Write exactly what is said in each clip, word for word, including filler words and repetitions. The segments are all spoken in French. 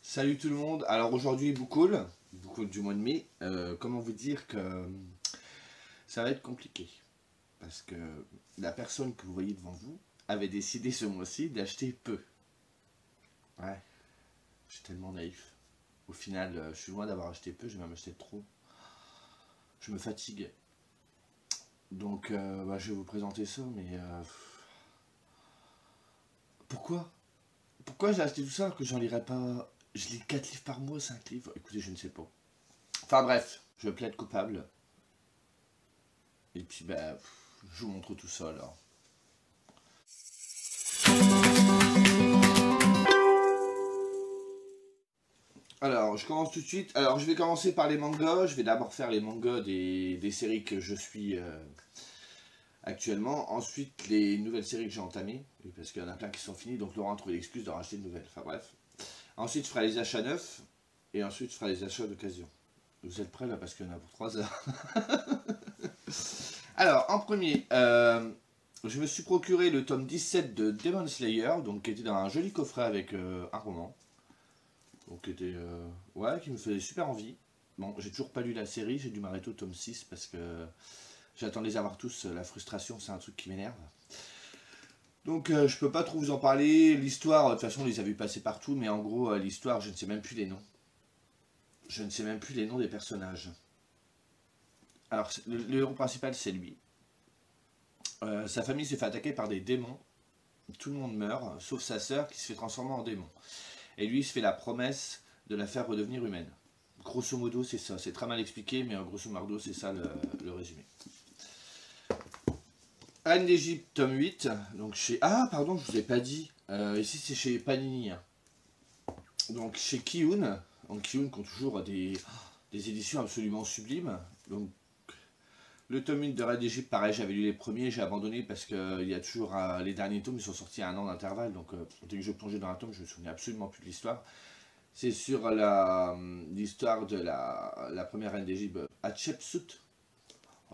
Salut tout le monde, alors aujourd'hui Boucoul, Boucoul du mois de mai, euh, comment vous dire que ça va être compliqué. Parce que la personne que vous voyez devant vous avait décidé ce mois-ci d'acheter peu. Ouais, je suis tellement naïf. Au final, euh, je suis loin d'avoir acheté peu, j'ai même acheté trop. Je me fatigue. Donc euh, bah, je vais vous présenter ça, mais... Euh, pourquoi Pourquoi j'ai acheté tout ça alors que j'en lirai pas... Je lis quatre livres par mois, cinq livres. Écoutez, je ne sais pas. Enfin bref, je plaide coupable. Et puis bah, je vous montre tout ça alors. Alors, je commence tout de suite. Alors, je vais commencer par les mangas. Je vais d'abord faire les mangas des, des séries que je suis euh, actuellement. Ensuite, les nouvelles séries que j'ai entamées. Parce qu'il y en a plein qui sont finies. Donc, Laurent a trouvé l'excuse de racheter de nouvelles. Enfin, bref. Ensuite, je ferai les achats neufs. Et ensuite, je ferai les achats d'occasion. Vous êtes prêts là? Parce qu'il y en a pour trois heures. Alors, en premier, euh, je me suis procuré le tome dix-sept de Demon Slayer. Donc, qui était dans un joli coffret avec euh, un roman. Donc qui était euh, ouais, qui me faisait super envie. Bon, j'ai toujours pas lu la série, j'ai dû m'arrêter au tome six parce que j'attends de les avoir tous. La frustration, c'est un truc qui m'énerve. Donc euh, je peux pas trop vous en parler. L'histoire, de toute façon, on les a vus passer partout, mais en gros, euh, l'histoire, je ne sais même plus les noms. Je ne sais même plus les noms des personnages. Alors, le, le héros principal, c'est lui. Euh, sa famille s'est fait attaquer par des démons. Tout le monde meurt, sauf sa sœur qui se fait transformer en démon. Et lui, il se fait la promesse de la faire redevenir humaine. Grosso modo, c'est ça. C'est très mal expliqué, mais grosso modo, c'est ça le, le résumé. Anne d'Égypte, tome huit. Donc chez... Ah, pardon, je vous ai pas dit. Euh, ici, c'est chez Panini. Donc chez Kiun. Donc Kiun qui ont toujours des, des éditions absolument sublimes. Donc le tome huit de Reine d'Égypte, pareil, j'avais lu les premiers, j'ai abandonné parce qu'il y a toujours euh, les derniers tomes, ils sont sortis à un an d'intervalle. Donc euh, dès que je plongeais dans un tome, je me souvenais absolument plus de l'histoire. C'est sur l'histoire de la, la première reine d'Égypte, Hatshepsut. Oh,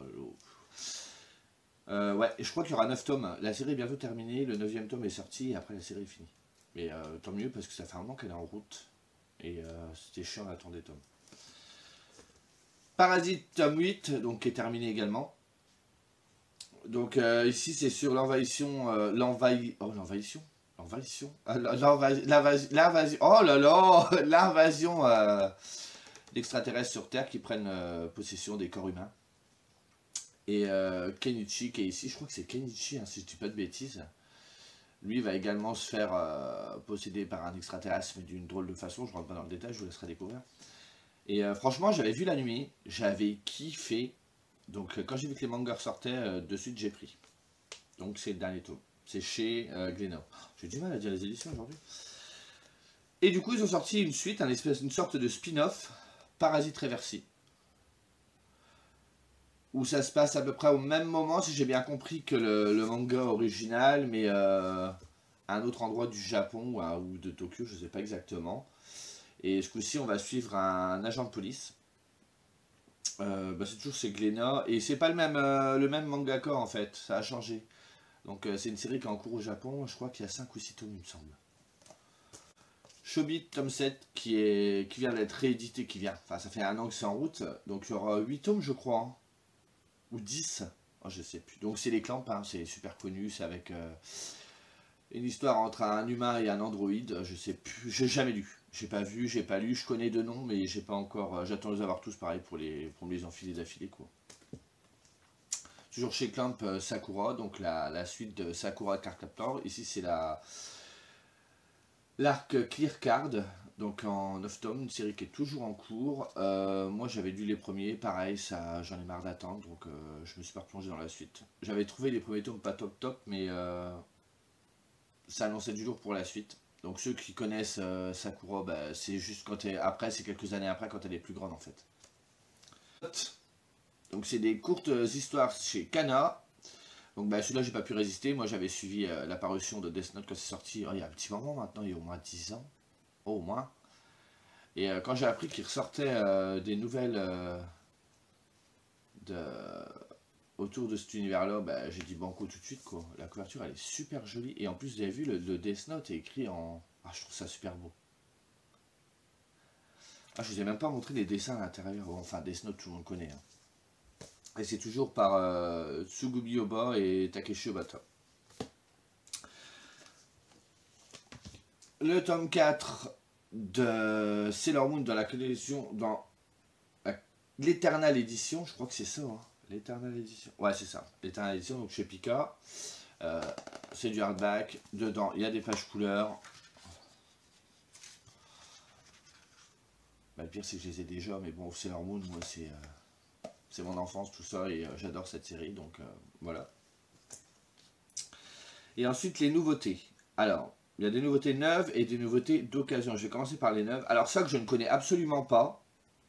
euh, ouais, et je crois qu'il y aura neuf tomes. La série est bientôt terminée, le neuvième tome est sorti et après la série est finie. Mais euh, tant mieux parce que ça fait un moment qu'elle est en route. Et euh, c'était chiant d'attendre des tomes. Parasite tome huit, donc qui est terminé également. Donc euh, ici c'est sur l'envahissement, euh, l'envahi... Oh l'envahissement L'envahissement L'invasion... Oh là là L'invasion euh, d'extraterrestres sur Terre qui prennent euh, possession des corps humains. Et euh, Kenichi qui est ici, je crois que c'est Kenichi, hein, si je dis pas de bêtises. Lui va également se faire euh, posséder par un extraterrestre, mais d'une drôle de façon, je rentre pas dans le détail, je vous laisserai découvrir. Et euh, franchement, j'avais vu la nuit, j'avais kiffé. Donc euh, quand j'ai vu que les mangas sortaient, euh, de suite j'ai pris. Donc c'est le dernier tome. C'est chez euh, Glénat. J'ai du mal à dire les éditions aujourd'hui. Et du coup, ils ont sorti une suite, un espèce, une sorte de spin-off, Parasite Reversi. Où ça se passe à peu près au même moment, si j'ai bien compris, que le, le manga original, mais euh, à un autre endroit du Japon ou, à, ou de Tokyo, je ne sais pas exactement. Et ce coup-ci, on va suivre un, un agent de police. Euh, bah c'est toujours chez Glénat. Et c'est pas le même, euh, le même mangaka en fait, ça a changé. Donc euh, c'est une série qui est en cours au Japon, je crois qu'il y a cinq ou six tomes il me semble. Chobit tome sept qui, est, qui vient d'être réédité, qui vient, enfin ça fait un an que c'est en route, donc il y aura huit tomes je crois, hein. Ou dix, oh, je sais plus. Donc c'est les Clamps, hein, c'est super connu, c'est avec euh, une histoire entre un humain et un androïde, je sais plus, j'ai jamais lu, j'ai pas vu, j'ai pas lu, je connais deux noms mais j'ai pas encore, euh, j'attends de les avoir tous pareil pour, les, pour me les enfiler d'affilée quoi. Toujours chez Clamp, euh, Sakura, donc la, la suite de Sakura Card Captor, ici c'est la... L'arc Clear Card, donc en neuf tomes, une série qui est toujours en cours. Euh, moi j'avais lu les premiers, pareil, ça j'en ai marre d'attendre, donc euh, je me suis pas replongé dans la suite. J'avais trouvé les premiers tomes pas top top, mais euh, ça annonçait du lourd pour la suite. Donc ceux qui connaissent euh, Sakura, bah, c'est juste quand elle, après, c'est quelques années après quand elle est plus grande en fait. Donc c'est des courtes histoires chez Kana. Donc bah, celui-là j'ai pas pu résister, moi j'avais suivi euh, la parution de Death Note quand c'est sorti, oh, il y a un petit moment maintenant, il y a au moins dix ans, oh, au moins. Et euh, quand j'ai appris qu'il ressortait euh, des nouvelles euh, de... autour de cet univers-là, bah, j'ai dit banco tout de suite quoi. La couverture elle est super jolie, et en plus vous avez vu le, le Death Note est écrit en... Ah je trouve ça super beau. Ah, je vous ai même pas montré les dessins à l'intérieur. Bon, enfin, Death Note, tout le monde connaît. Hein. Et c'est toujours par euh, Tsugumi Oba et Takeshi Obata. Le tome quatre de Sailor Moon dans la collection, dans l'Eternal Edition, je crois que c'est ça, hein. L'Eternal Edition. Ouais, c'est ça. L'Eternal Edition, donc chez Pika. Euh, c'est du hardback. Dedans, il y a des pages couleurs. Bah, le pire, c'est que je les ai déjà, mais bon, Sailor Moon, moi, c'est euh, c'est mon enfance, tout ça, et euh, j'adore cette série, donc euh, voilà. Et ensuite, les nouveautés. Alors, il y a des nouveautés neuves et des nouveautés d'occasion. Je vais commencer par les neuves. Alors, ça que je ne connais absolument pas,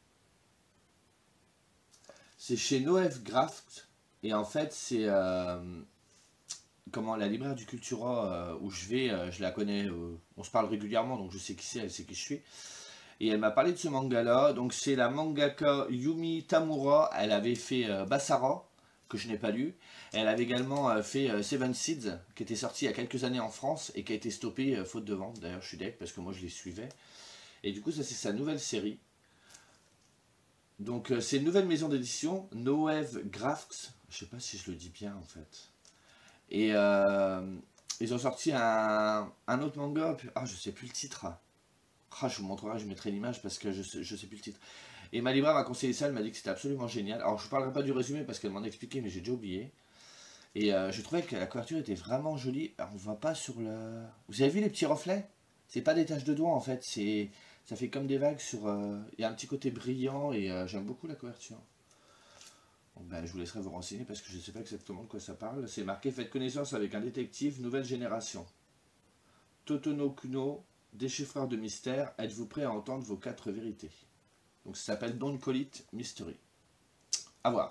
c'est chez Noël Graft, et en fait, c'est euh, comment la libraire du Cultura euh, où je vais, euh, je la connais, euh, on se parle régulièrement, donc je sais qui c'est, elle sait qui je suis. Et elle m'a parlé de ce manga là, donc c'est la mangaka Yumi Tamura, elle avait fait euh, Basara, que je n'ai pas lu. Elle avait également euh, fait euh, Seven Seeds, qui était sorti il y a quelques années en France, et qui a été stoppé euh, faute de vente, d'ailleurs je suis deg, parce que moi je les suivais. Et du coup ça c'est sa nouvelle série. Donc euh, c'est une nouvelle maison d'édition, Noev Graphics, je sais pas si je le dis bien en fait. Et euh, ils ont sorti un, un autre manga, ah je sais plus le titre. Ah, je vous montrerai, je mettrai l'image parce que je sais, je sais plus le titre. Et ma libraire m'a conseillé ça, elle m'a dit que c'était absolument génial. Alors je ne parlerai pas du résumé parce qu'elle m'en a expliqué, mais j'ai déjà oublié. Et euh, je trouvais que la couverture était vraiment jolie. Alors, on ne voit pas sur le... Vous avez vu les petits reflets? C'est pas des taches de doigts en fait, c'est ça fait comme des vagues sur... Euh... Il y a un petit côté brillant et euh, j'aime beaucoup la couverture. Donc, ben, je vous laisserai vous renseigner parce que je ne sais pas exactement de quoi ça parle. C'est marqué « Faites connaissance avec un détective nouvelle génération ». Totono Kuno, déchiffreur de mystère, êtes-vous prêt à entendre vos quatre vérités? Donc ça s'appelle Don't Call It Mystery. À voir.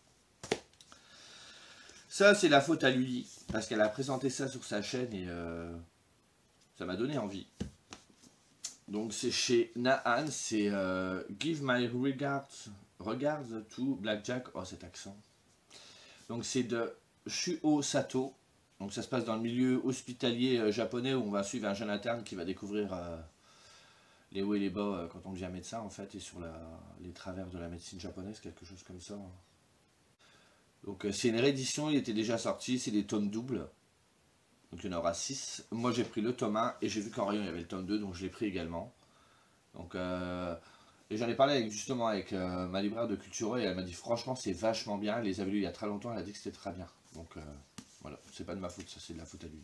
Ça c'est la faute à Lully, parce qu'elle a présenté ça sur sa chaîne et euh, ça m'a donné envie. Donc c'est chez Naan, c'est euh, Give My Regards, Regards to Blackjack. Oh cet accent. Donc c'est de Shuo Sato. Donc ça se passe dans le milieu hospitalier euh, japonais où on va suivre un jeune interne qui va découvrir euh, les hauts et les bas euh, quand on devient médecin en fait et sur la, les travers de la médecine japonaise, quelque chose comme ça. Donc euh, c'est une réédition, il était déjà sorti, c'est des tomes doubles. Donc il y en aura six. Moi j'ai pris le tome un et j'ai vu qu'en rayon il y avait le tome deux donc je l'ai pris également. Donc euh, et j'en ai parlé avec, justement avec euh, ma libraire de Cultura et elle m'a dit franchement c'est vachement bien, elle les avait lus il y a très longtemps, elle a dit que c'était très bien. Donc euh, voilà, c'est pas de ma faute, ça c'est de la faute à lui.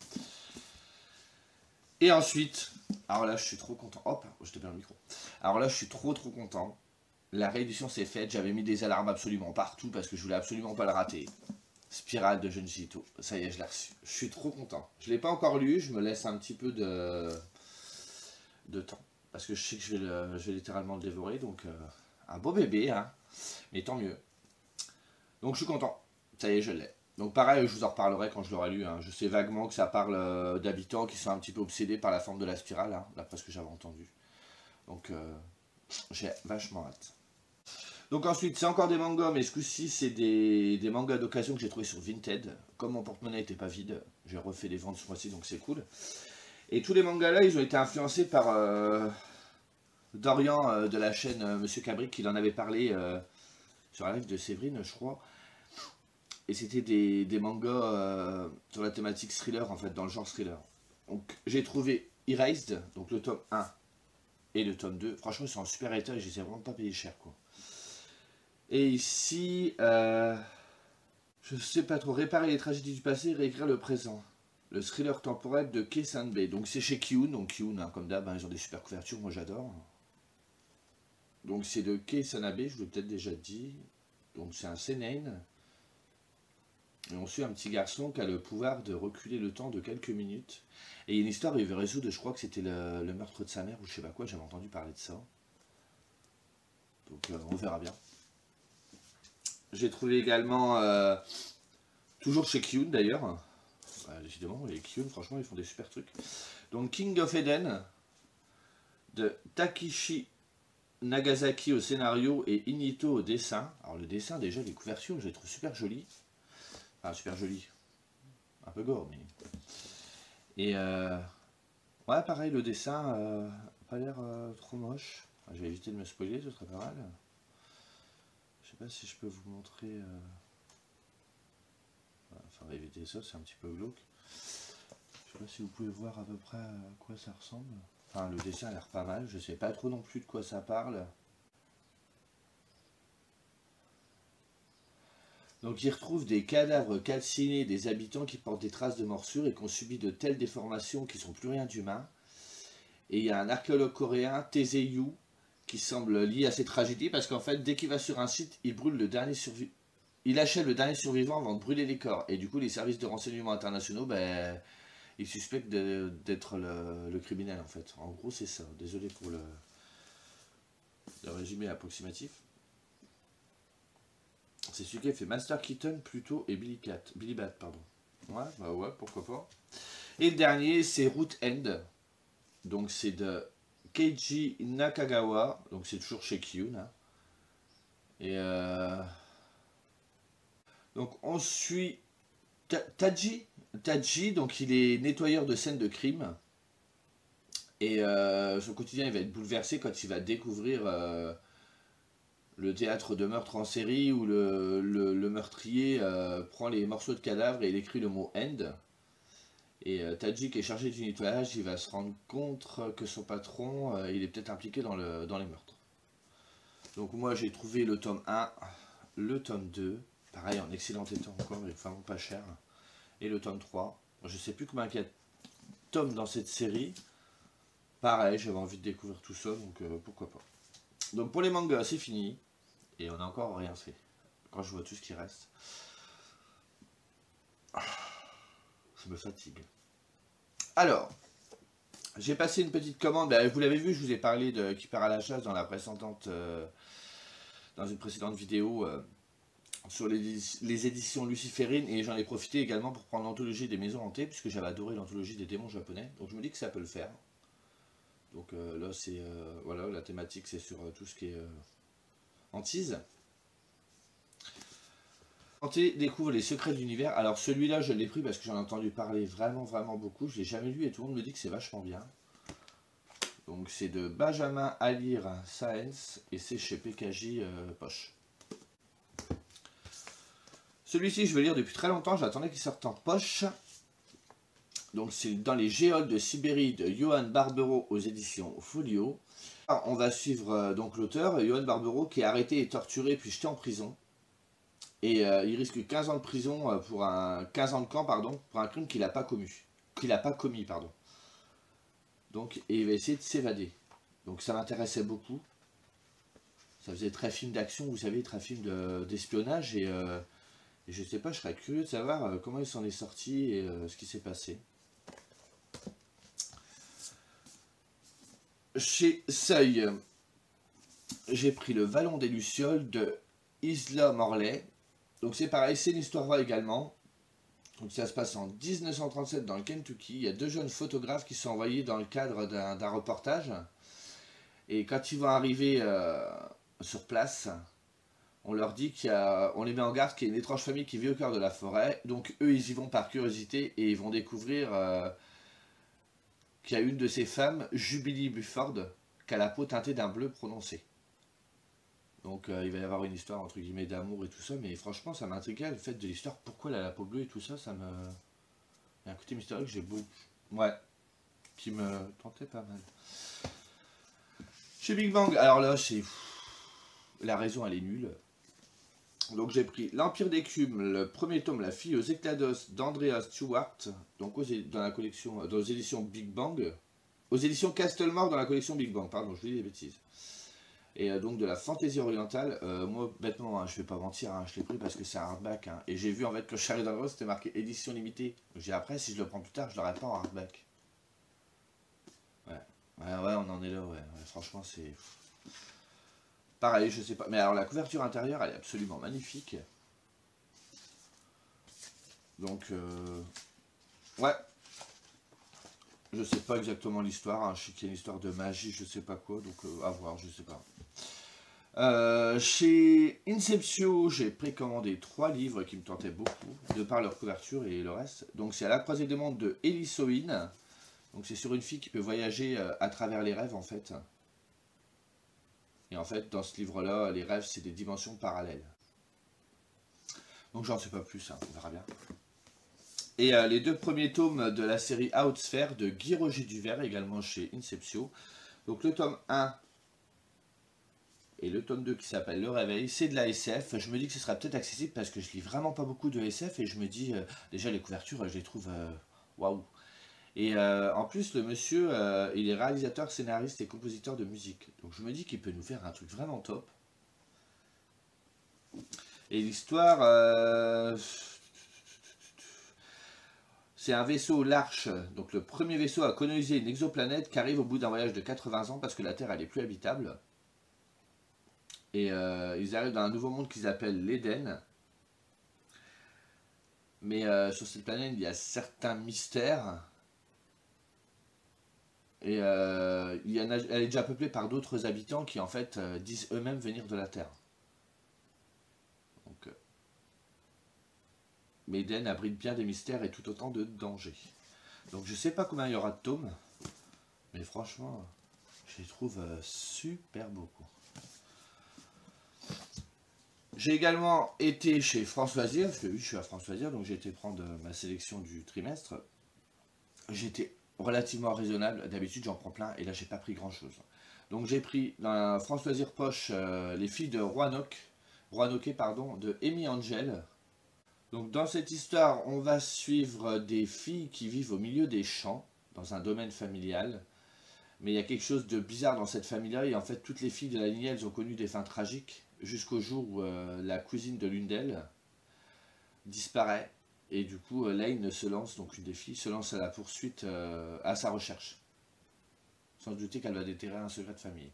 Et ensuite, alors là je suis trop content, hop, je te perds le micro. Alors là je suis trop trop content. La réédition s'est faite, j'avais mis des alarmes absolument partout parce que je voulais absolument pas le rater. Spirale de Junji Ito, ça y est je l'ai reçu. Je suis trop content. Je l'ai pas encore lu, je me laisse un petit peu de, de temps. Parce que je sais que je vais, le... je vais littéralement le dévorer, donc euh, un beau bébé, hein. Mais tant mieux. Donc je suis content, ça y est je l'ai. Donc pareil, je vous en reparlerai quand je l'aurai lu. Hein. Je sais vaguement que ça parle euh, d'habitants qui sont un petit peu obsédés par la forme de la spirale, hein, d'après ce que j'avais entendu. Donc euh, j'ai vachement hâte. Donc ensuite, c'est encore des mangas, mais ce coup-ci, c'est des, des mangas d'occasion que j'ai trouvé sur Vinted. Comme mon porte-monnaie n'était pas vide, j'ai refait des ventes ce mois-ci, donc c'est cool. Et tous les mangas là, ils ont été influencés par euh, Dorian euh, de la chaîne euh, Monsieur Cabric, qui en avait parlé euh, sur la live de Séverine, je crois. Et c'était des, des mangas euh, sur la thématique thriller, en fait, dans le genre thriller. Donc j'ai trouvé Erased, donc le tome un et le tome deux. Franchement, ils sont en super état et je les ai vraiment pas payés cher, quoi. Et ici, euh, je sais pas trop, réparer les tragédies du passé, réécrire le présent. Le thriller temporel de Kei Sanbei. Donc c'est chez Kiun, donc Kiun, hein, comme d'hab, hein, ils ont des super couvertures, moi j'adore. Donc c'est de Kei Sanabe, je vous l'ai peut-être déjà dit. Donc c'est un seinen. Et on suit un petit garçon qui a le pouvoir de reculer le temps de quelques minutes. Et il y a une histoire où il veut résoudre, je crois que c'était le, le meurtre de sa mère, ou je sais pas quoi, j'avais entendu parler de ça. Donc euh, on verra bien. J'ai trouvé également, euh, toujours chez Kiun d'ailleurs, bah, évidemment, les Kiun, franchement, ils font des super trucs. Donc King of Eden, de Takishi Nagasaki au scénario et Inito au dessin. Alors le dessin, déjà, les couvertures, je les trouve super jolies. Enfin, super jolies. Un peu gore, mais... Et euh, ouais, pareil, le dessin, euh, pas l'air euh, trop moche. Je vais éviter de me spoiler, ce serait pas mal. Je sais pas si je peux vous montrer... Euh... Enfin, on va éviter ça, c'est un petit peu glauque. Je sais pas si vous pouvez voir à peu près à quoi ça ressemble. Enfin, le dessin a l'air pas mal, je sais pas trop non plus de quoi ça parle. Donc il retrouve des cadavres calcinés des habitants qui portent des traces de morsures et qui ont subi de telles déformations qu'ils ne sont plus rien d'humain. Et il y a un archéologue coréen, Taeseyu, qui semble lié à ces tragédies parce qu'en fait, dès qu'il va sur un site, il brûle le dernier survivant. Il achève le dernier survivant avant de brûler les corps. Et du coup, les services de renseignement internationaux, ben, ils suspectent d'être le, le criminel en fait. En gros, c'est ça. Désolé pour le, le résumé approximatif. C'est celui qui a fait Master Keaton, Pluto et Billy Cat. Billy Bat, pardon. Ouais, bah ouais, pourquoi pas. Et le dernier, c'est Root End. Donc c'est de Keiji Nakagawa. Donc c'est toujours chez Kyun. Hein. Et euh... donc on suit Taji. Taji, donc il est nettoyeur de scènes de crime. Et euh, son quotidien il va être bouleversé quand il va découvrir euh, le théâtre de meurtre en série où le, le, le meurtrier euh, prend les morceaux de cadavres et il écrit le mot end. Et euh, Taji qui est chargé du nettoyage, il va se rendre compte que son patron euh, il est peut-être impliqué dans, le, dans les meurtres. Donc moi j'ai trouvé le tome un, le tome deux, pareil en excellent état encore, mais vraiment pas cher. Et le tome trois. Je sais plus combien il y a de tomes dans cette série. Pareil, j'avais envie de découvrir tout ça, donc euh, pourquoi pas. Donc pour les mangas, c'est fini. Et on n'a encore rien fait. Quand je vois tout ce qui reste. Ça me fatigue. Alors, j'ai passé une petite commande. Vous l'avez vu, je vous ai parlé de Qui part à la chasse dans la précédente, euh, dans une précédente vidéo euh, sur les, les éditions luciférines. Et j'en ai profité également pour prendre l'anthologie des maisons hantées, puisque j'avais adoré l'anthologie des démons japonais. Donc je me dis que ça peut le faire. Donc euh, là, c'est euh, voilà, la thématique, c'est sur euh, tout ce qui est euh, hantise. Hanté découvre les secrets de l'univers. Alors celui-là, je l'ai pris parce que j'en ai entendu parler vraiment, vraiment beaucoup. Je l'ai jamais lu et tout le monde me dit que c'est vachement bien. Donc c'est de Benjamin Alir Saenz et c'est chez P K J euh, Poche. Celui-ci, je veux lire depuis très longtemps. J'attendais qu'il sorte en poche. Donc c'est dans les géoles de Sibérie de Johan Barbero aux éditions Folio. Alors, on va suivre euh, donc l'auteur, Johan Barbero, qui est arrêté et torturé puis jeté en prison. Et euh, il risque quinze ans de prison euh, pour un quinze ans de camp pardon pour un crime qu'il n'a pas commis. Qu'il n'a pas commis pardon. Donc et il va essayer de s'évader. Donc ça m'intéressait beaucoup. Ça faisait très film d'action, vous savez, très film d'espionnage et, euh, et je sais pas, je serais curieux de savoir euh, comment il s'en est sorti et euh, ce qui s'est passé. Chez Seuil, j'ai pris le Vallon des Lucioles de Isla Morley. Donc c'est pareil, c'est une histoire vraie également. Donc ça se passe en mille neuf cent trente-sept dans le Kentucky. Il y a deux jeunes photographes qui sont envoyés dans le cadre d'un reportage. Et quand ils vont arriver euh, sur place, on leur dit qu'il y a, on les met en garde qu'il y a une étrange famille qui vit au cœur de la forêt. Donc eux ils y vont par curiosité et ils vont découvrir euh, qu'il y a une de ces femmes, Jubilee Bufford, qui a la peau teintée d'un bleu prononcé. Donc euh, il va y avoir une histoire entre guillemets d'amour et tout ça, mais franchement ça m'intriguait le fait de l'histoire, pourquoi elle a la peau bleue et tout ça, ça me... Il y a un côté mystérieux que j'ai beau... Ouais, qui me tentait pas mal. Chez Big Bang, alors là c'est... La raison elle est nulle. Donc j'ai pris L'Empire d'écume, le premier tome, La fille aux éclados d'Andrea Stewart, donc aux, dans la collection, dans les éditions Big Bang, aux éditions Castlemore dans la collection Big Bang, pardon, je vous dis des bêtises. Et euh, donc de la fantaisie orientale, euh, moi bêtement, hein, je vais pas mentir, hein, je l'ai pris parce que c'est un hardback. Hein, et j'ai vu en fait que je suis arrivé dans le rose, c'était marqué édition limitée. J'ai après, si je le prends plus tard, je l'aurai pas en hardback. Ouais, ouais, ouais, on en est là, ouais. ouais franchement, c'est... Pareil, je sais pas. Mais alors la couverture intérieure, elle est absolument magnifique. Donc, euh... ouais. Je sais pas exactement l'histoire, hein. Je sais qu'il y a une histoire de magie, je sais pas quoi, donc euh, à voir, je sais pas. Euh, chez Inceptio, j'ai précommandé trois livres qui me tentaient beaucoup, de par leur couverture et le reste. Donc c'est À la croisée des mondes de Ellie Soin. Donc c'est sur une fille qui peut voyager euh, à travers les rêves en fait. Et en fait, dans ce livre-là, les rêves, c'est des dimensions parallèles. Donc j'en sais pas plus, hein, on verra bien. Et euh, les deux premiers tomes de la série Outsphere de Guy Roger Duvert, également chez Inceptio. Donc le tome un et le tome deux qui s'appelle Le Réveil, c'est de la S F. Je me dis que ce sera peut-être accessible parce que je lis vraiment pas beaucoup de S F et je me dis, euh, déjà les couvertures, je les trouve waouh. Wow. Et euh, en plus, le monsieur, euh, il est réalisateur, scénariste et compositeur de musique. Donc je me dis qu'il peut nous faire un truc vraiment top. Et l'histoire, euh, c'est un vaisseau, l'Arche, donc le premier vaisseau à coloniser une exoplanète qui arrive au bout d'un voyage de quatre-vingts ans parce que la Terre, elle est plus habitable. Et euh, ils arrivent dans un nouveau monde qu'ils appellent l'Éden. Mais euh, sur cette planète, il y a certains mystères. Et euh, il y en a, elle est déjà peuplée par d'autres habitants qui en fait euh, disent eux-mêmes venir de la Terre. Donc, euh, mais Eden abrite bien des mystères et tout autant de dangers. Donc je sais pas combien il y aura de tomes, mais franchement, je les trouve euh, super beaucoup. J'ai également été chez France Loisirs, parce que oui, je suis à France Loisirs, donc j'ai été prendre ma sélection du trimestre. J'étais relativement raisonnable, d'habitude j'en prends plein, et là j'ai pas pris grand chose. Donc j'ai pris dans la France Loisirs poche euh, Les filles de Roanoke, Roanoke pardon, de Amy Angel. Donc dans cette histoire, on va suivre des filles qui vivent au milieu des champs, dans un domaine familial. Mais il y a quelque chose de bizarre dans cette famille-là, et en fait toutes les filles de la lignée, elles ont connu des fins tragiques, jusqu'au jour où euh, la cousine de l'une d'elles disparaît. Et du coup, euh, Lane se lance, donc une des filles, se lance à la poursuite, euh, à sa recherche. Sans se douter qu'elle va déterrer un secret de famille.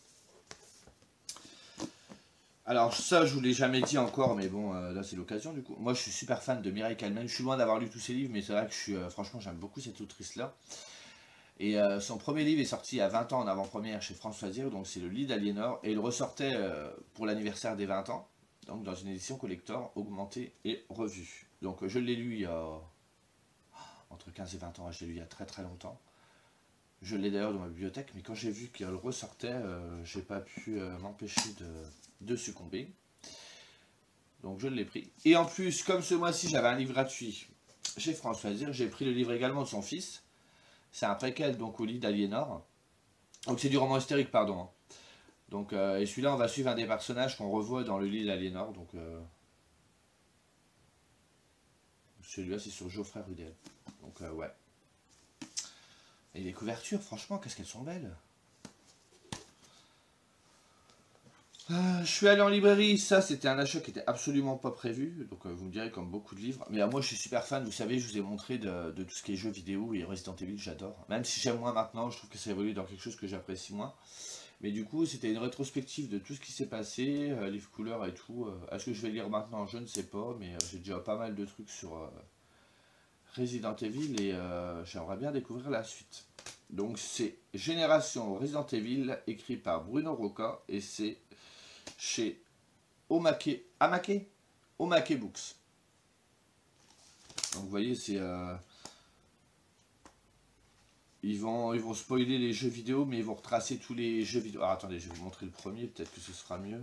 Alors ça, je vous l'ai jamais dit encore, mais bon, euh, là c'est l'occasion du coup. Moi je suis super fan de Mireille Kalman, je suis loin d'avoir lu tous ses livres, mais c'est vrai que je suis, euh, franchement j'aime beaucoup cette autrice-là. Et euh, son premier livre est sorti il y a vingt ans en avant-première chez France Loisirs, donc c'est le lit d'Aliénor, et il ressortait euh, pour l'anniversaire des vingt ans, donc dans une édition collector, augmentée et revue. Donc je l'ai lu il y a entre quinze et vingt ans, je l'ai lu il y a très très longtemps. Je l'ai d'ailleurs dans ma bibliothèque, mais quand j'ai vu qu'il ressortait, euh, j'ai pas pu euh, m'empêcher de, de succomber. Donc je l'ai pris. Et en plus, comme ce mois-ci j'avais un livre gratuit chez France Loisirs, j'ai pris le livre également de son fils. C'est un préquel donc au lit d'Aliénor. Donc c'est du roman hystérique, pardon. Hein. Donc, euh, et celui-là, on va suivre un des personnages qu'on revoit dans le lit d'Aliénor. Donc euh, celui-là, c'est sur Geoffrey Rudel. Donc euh, ouais. Et les couvertures, franchement, qu'est-ce qu'elles sont belles. Euh, je suis allé en librairie, ça c'était un achat qui était absolument pas prévu, donc euh, vous me direz comme beaucoup de livres, mais euh, moi je suis super fan, vous savez, je vous ai montré de, de tout ce qui est jeux vidéo et Resident Evil, j'adore, même si j'aime moins maintenant, je trouve que ça évolue dans quelque chose que j'apprécie moins, mais du coup c'était une rétrospective de tout ce qui s'est passé, euh, livre couleur et tout, euh, est-ce que je vais lire maintenant, je ne sais pas, mais euh, j'ai déjà pas mal de trucs sur euh, Resident Evil et euh, j'aimerais bien découvrir la suite. Donc c'est Génération Resident Evil, écrit par Bruno Roca, et c'est chez Omake, Amake Omake Books. Donc vous voyez, c'est euh, ils vont ils vont spoiler les jeux vidéo, mais ils vont retracer tous les jeux vidéo. Ah, attendez, je vais vous montrer le premier, peut-être que ce sera mieux.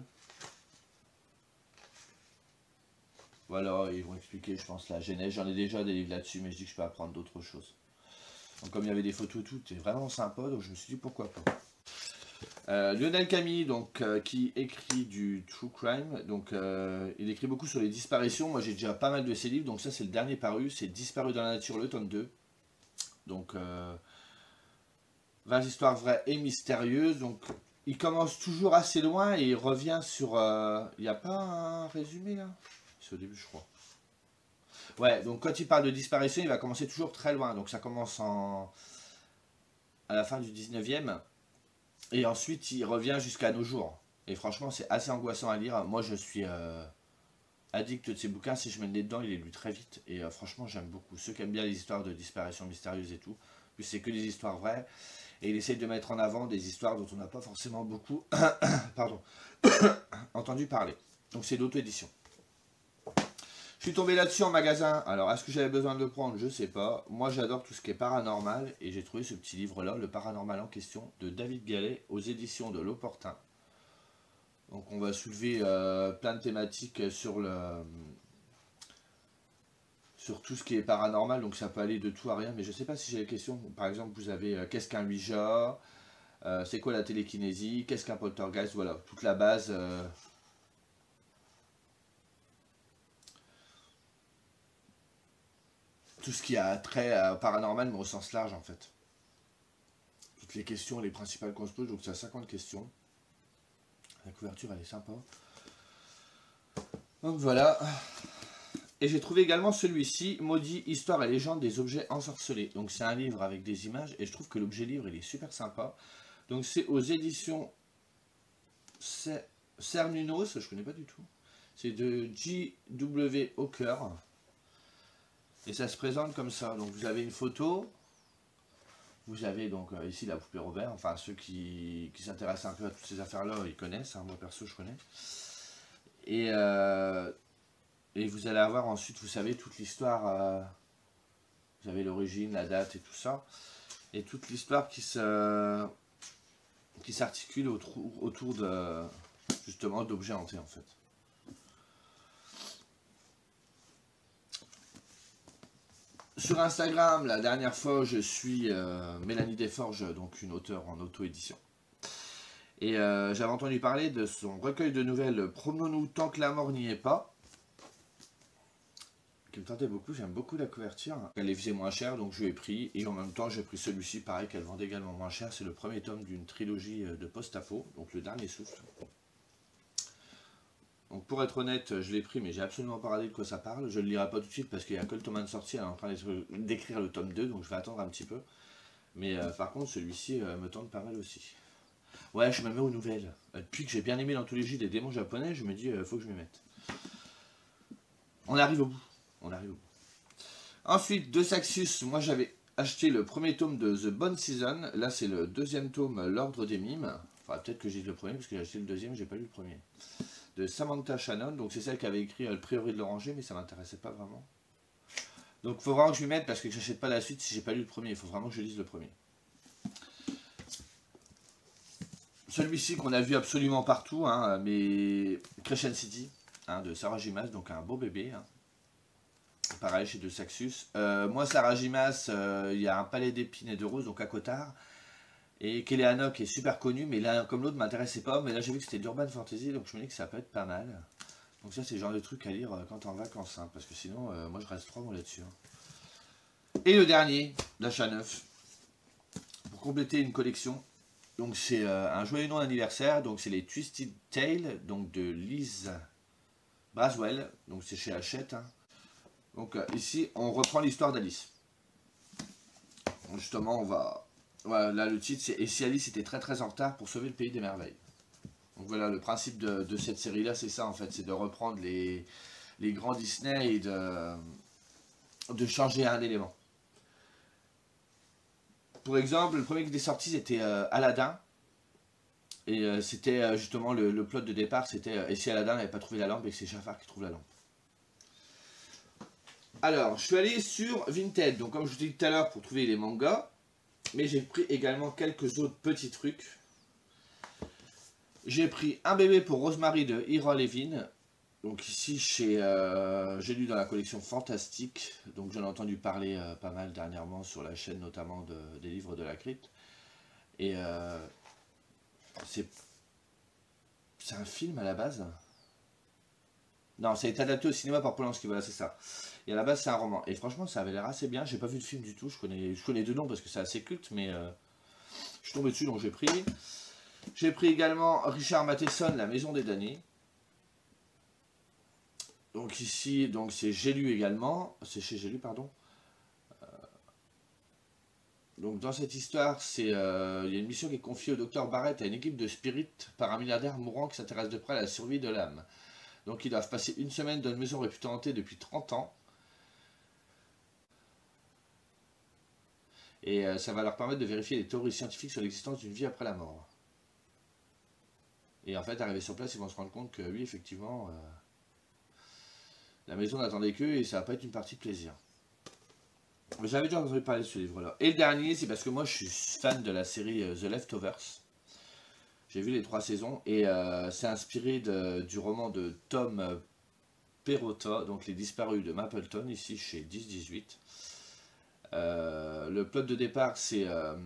Voilà, ils vont expliquer, je pense, la genèse. J'en ai déjà des livres là-dessus, mais je dis que je peux apprendre d'autres choses. Donc comme il y avait des photos, tout est vraiment sympa, donc je me suis dit pourquoi pas. Euh, Lionel Camille, donc, euh, qui écrit du true crime, donc euh, il écrit beaucoup sur les disparitions. Moi j'ai déjà pas mal de ses livres, donc ça c'est le dernier paru, c'est Disparu dans la nature, le tome deux. Donc euh, vingt histoires vraies et mystérieuses. Donc il commence toujours assez loin et il revient sur... Euh, il n'y a pas un résumé là? C'est au début je crois. Ouais, donc quand il parle de disparition, il va commencer toujours très loin. Donc ça commence en à la fin du dix-neuvième. Et ensuite, il revient jusqu'à nos jours. Et franchement, c'est assez angoissant à lire. Moi, je suis euh, addict de ces bouquins. Si je mets le nez dedans, il les lit très vite. Et euh, franchement, j'aime beaucoup. Ceux qui aiment bien les histoires de disparition mystérieuse et tout. En plus, c'est que des histoires vraies. Et il essaye de mettre en avant des histoires dont on n'a pas forcément beaucoup pardon, entendu parler. Donc, c'est l'auto-édition. Je suis tombé là-dessus en magasin. Alors, est-ce que j'avais besoin de le prendre? Je sais pas. Moi, j'adore tout ce qui est paranormal. Et j'ai trouvé ce petit livre-là, Le Paranormal en question, de David Gallet, aux éditions de L'Opportun. Donc on va soulever euh, plein de thématiques sur le sur tout ce qui est paranormal, donc ça peut aller de tout à rien, mais je sais pas si j'ai des questions. Par exemple, vous avez euh, qu'est-ce qu'un Ouija, euh, c'est quoi la télékinésie, qu'est-ce qu'un poltergeist, voilà, toute la base. Euh, tout ce qui a trait à paranormal, mais au sens large en fait. Toutes les questions, les principales qu'on se pose, donc c'est à cinquante questions. La couverture elle est sympa. Donc voilà. Et j'ai trouvé également celui-ci, Maudit, Histoire et légende des objets ensorcelés. Donc c'est un livre avec des images et je trouve que l'objet livre il est super sympa. Donc c'est aux éditions Cernunos, je connais pas du tout. C'est de J W Hawker. Et ça se présente comme ça. Donc vous avez une photo. Vous avez donc euh, ici la poupée Robert. Enfin ceux qui, qui s'intéressent un peu à toutes ces affaires-là, ils connaissent. Hein. Moi perso je connais. Et... Euh, Et vous allez avoir ensuite, vous savez, toute l'histoire, euh, vous avez l'origine, la date et tout ça, et toute l'histoire qui se, qui s'articule autour, autour de, justement, d'objets hantés en fait. Sur Instagram, la dernière fois, je suis euh, Mélanie Desforges, donc une auteure en auto-édition. Et euh, j'avais entendu parler de son recueil de nouvelles Promenons-nous tant que la mort n'y est pas. Qui me tentait beaucoup, j'aime beaucoup la couverture. Elle les faisait moins cher, donc je l'ai pris. Et en même temps, j'ai pris celui-ci, pareil, qu'elle vendait également moins cher. C'est le premier tome d'une trilogie de post-apo, donc le dernier souffle. Donc pour être honnête, je l'ai pris, mais j'ai absolument pas regardé de quoi ça parle. Je ne le lirai pas tout de suite parce qu'il y a que le tome un de sortie, elle est en train d'écrire le tome deux, donc je vais attendre un petit peu. Mais euh, par contre, celui-ci euh, me tente pas mal aussi. Ouais, je me mets aux nouvelles. Depuis que j'ai bien aimé l'anthologie des démons japonais, je me dis, il euh, faut que je m'y mette. On arrive au bout. On arrive au bout. Ensuite, de Saxius, moi j'avais acheté le premier tome de The Bone Season. Là, c'est le deuxième tome, L'Ordre des Mimes. Enfin, peut-être que j'ai le premier, parce que j'ai acheté le deuxième, j'ai pas lu le premier. De Samantha Shannon, donc c'est celle qui avait écrit Le Prieuré de l'Oranger, mais ça m'intéressait pas vraiment. Donc, il faut vraiment que je m'y mette, parce que j'achète pas la suite si j'ai pas lu le premier. Il faut vraiment que je lise le premier. Celui-ci qu'on a vu absolument partout, hein, mais Crescent City, hein, de Sarah Gimas, donc un beau bébé. Hein. Pareil chez De Saxius. Euh, moi, Sarah Gimas, euh, il y a un palais d'épines et de roses, donc à Cotard. Et Kéléano qui est super connu, mais là, comme l'autre, ne m'intéressait pas. Mais là, j'ai vu que c'était de l'urban fantasy, donc je me dis que ça peut être pas mal. Donc ça, c'est le genre de truc à lire quand t'es en vacances, hein, parce que sinon, euh, moi, je reste trois mois là-dessus. Hein. Et le dernier, d'achat neuf, pour compléter une collection. Donc c'est euh, un joyeux nom d'anniversaire, donc c'est les Twisted Tales, donc de Liz Braswell, donc c'est chez Hachette. Hein. Donc euh, ici, on reprend l'histoire d'Alice. Justement, on va... Voilà, là, le titre, c'est « Et si Alice était très très en retard pour sauver le pays des merveilles ?» Donc voilà, le principe de, de cette série-là, c'est ça, en fait. C'est de reprendre les, les grands Disney et de, de changer un élément. Pour exemple, le premier qui était sorti, c'était euh, Aladdin. Et euh, c'était euh, justement le, le plot de départ, c'était euh, « Et si Aladdin n'avait pas trouvé la lampe et que c'est Jafar qui trouve la lampe ?» Alors, je suis allé sur Vinted, donc comme je vous ai dit tout à l'heure, pour trouver les mangas. Mais j'ai pris également quelques autres petits trucs. J'ai pris Un bébé pour Rosemary de Ira Levin. Donc ici, chez, euh, j'ai lu dans la collection Fantastique. Donc j'en ai entendu parler euh, pas mal dernièrement sur la chaîne, notamment de, des livres de la crypte. Et euh, c'est c'est un film à la base. Non, ça a été adapté au cinéma par Polanski, voilà, c'est ça. Et à la base, c'est un roman. Et franchement, ça avait l'air assez bien. J'ai pas vu le film du tout. Je connais, je connais deux noms parce que c'est assez culte, mais euh, je suis tombé dessus, donc j'ai pris. J'ai pris également Richard Matheson, La Maison des damnés. Donc ici, donc c'est J'ai lu également. C'est chez J'ai lu, pardon. Euh, donc dans cette histoire, c'est euh, il y a une mission qui est confiée au docteur Barrett à une équipe de spirites par un milliardaire mourant qui s'intéresse de près à la survie de l'âme. Donc ils doivent passer une semaine dans une maison réputée hantée depuis trente ans. Et euh, ça va leur permettre de vérifier les théories scientifiques sur l'existence d'une vie après la mort. Et en fait, arrivés sur place, ils vont se rendre compte que oui, effectivement, euh, la maison n'attendait qu'eux et ça va pas être une partie de plaisir. J'avais déjà entendu parler de ce livre-là. Et le dernier, c'est parce que moi, je suis fan de la série The Leftovers. J'ai vu les trois saisons et euh, c'est inspiré de, du roman de Tom Perrotta, donc Les Disparus de Mapleton, ici chez dix dix-huit. Euh, le plot de départ, c'est... Euh,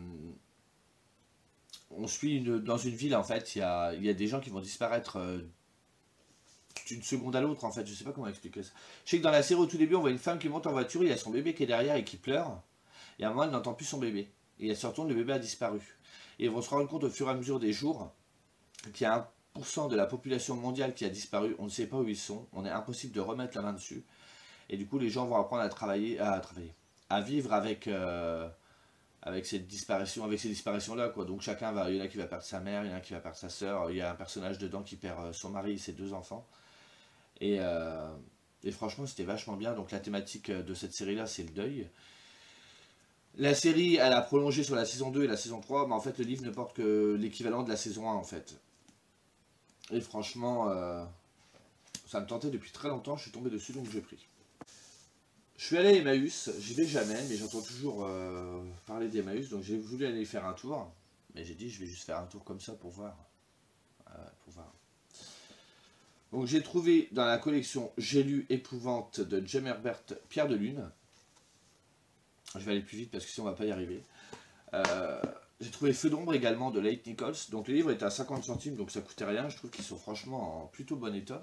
on suit une, dans une ville, en fait, il y a, il y a des gens qui vont disparaître euh, d'une seconde à l'autre, en fait, je sais pas comment expliquer ça. Je sais que dans la série, au tout début, on voit une femme qui monte en voiture, il y a son bébé qui est derrière et qui pleure, et à un moment, elle n'entend plus son bébé. Et elle se retourne, le bébé a disparu. Et ils vont se rendre compte au fur et à mesure des jours qu'il y a un pour cent de la population mondiale qui a disparu, on ne sait pas où ils sont, on est impossible de remettre la main dessus. Et du coup, les gens vont apprendre à travailler, à travailler, à vivre avec, euh, avec cette disparition, avec ces disparitions-là, quoi. Donc chacun va, il y en a qui va perdre sa mère, il y en a qui va perdre sa sœur, il y a un personnage dedans qui perd euh, son mari et ses deux enfants. Et, euh, et franchement, c'était vachement bien. Donc la thématique de cette série-là, c'est le deuil. La série, elle a prolongé sur la saison deux et la saison trois, mais en fait, le livre ne porte que l'équivalent de la saison un, en fait. Et franchement, euh, ça me tentait depuis très longtemps, je suis tombé dessus, donc j'ai pris. Je suis allé à Emmaüs, j'y vais jamais, mais j'entends toujours euh, parler d'Emmaüs, donc j'ai voulu aller y faire un tour. Mais j'ai dit, je vais juste faire un tour comme ça pour voir. Euh, pour voir. Donc j'ai trouvé dans la collection J'ai lu Épouvante de James Herbert Pierre de Lune. Je vais aller plus vite parce que sinon on va pas y arriver. Euh, j'ai trouvé Feu d'ombre également de Leighton Nichols. Donc le livre était à cinquante centimes, donc ça coûtait rien. Je trouve qu'ils sont franchement en plutôt bon état.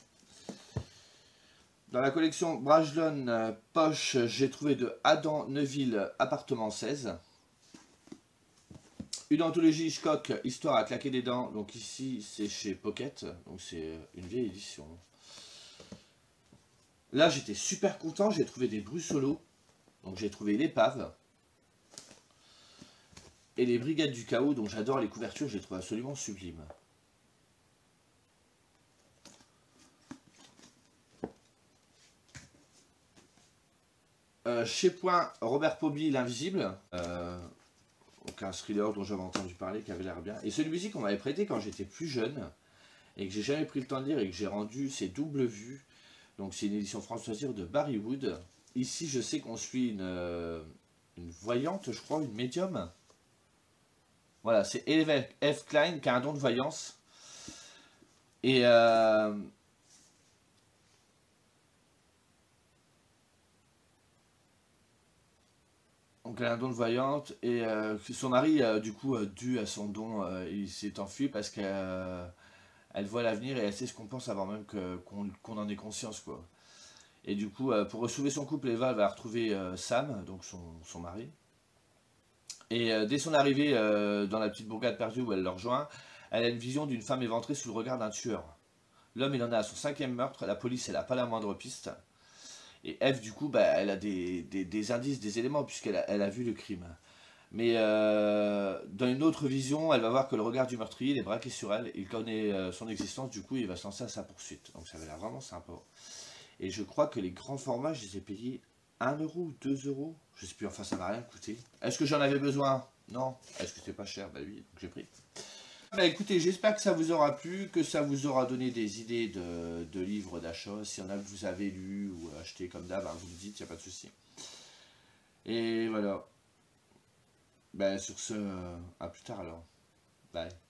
Dans la collection Brajlon euh, Poche, j'ai trouvé de Adam Neuville Appartement seize. Une anthologie Hitchcock, Histoire à claquer des dents. Donc ici c'est chez Pocket, donc c'est une vieille édition. Là j'étais super content, j'ai trouvé des Brussolos. Donc j'ai trouvé l'épave. Et les Brigades du Chaos, dont j'adore les couvertures, je les trouve absolument sublimes. Euh, chez Point, Robert Pobby, L'Invisible. Euh, donc un thriller dont j'avais entendu parler, qui avait l'air bien. Et celui-ci qu'on m'avait prêté quand j'étais plus jeune, et que j'ai jamais pris le temps de lire, et que j'ai rendu, c'est Double Vue. Donc c'est une édition française de Barry Wood. Ici, je sais qu'on suit une, euh, une voyante, je crois, une médium. Voilà, c'est Eve F. Klein qui a un don de voyance. Et... Euh, donc elle a un don de voyante et euh, son mari, euh, du coup, euh, dû à son don, euh, il s'est enfui parce qu'elle euh, elle voit l'avenir et elle sait ce qu'on pense avant même qu'on qu qu'on en ait conscience, quoi. Et du coup, euh, pour sauver son couple, Eva va retrouver euh, Sam, donc son, son mari. Et euh, dès son arrivée euh, dans la petite bourgade perdue où elle le rejoint, elle a une vision d'une femme éventrée sous le regard d'un tueur. L'homme, il en est à son cinquième meurtre, la police, elle n'a pas la moindre piste. Et Eve, du coup, bah, elle a des, des, des indices, des éléments, puisqu'elle a, elle a vu le crime. Mais euh, dans une autre vision, elle va voir que le regard du meurtrier, il est braqué sur elle, il connaît euh, son existence, du coup, il va se lancer à sa poursuite. Donc ça va l'air vraiment sympa. Et je crois que les grands formats, je les ai payés un euro ou deux euros. Je sais plus, enfin, ça m'a rien coûté. Est-ce que j'en avais besoin? Non. Est-ce que c'était pas cher? Bah oui, donc j'ai pris. Bah écoutez, j'espère que ça vous aura plu, que ça vous aura donné des idées de, de livres d'achat. S'il y en a que vous avez lu ou acheté comme d'hab, hein, vous me dites, il n'y a pas de souci. Et voilà. Bah sur ce, à plus tard alors. Bye.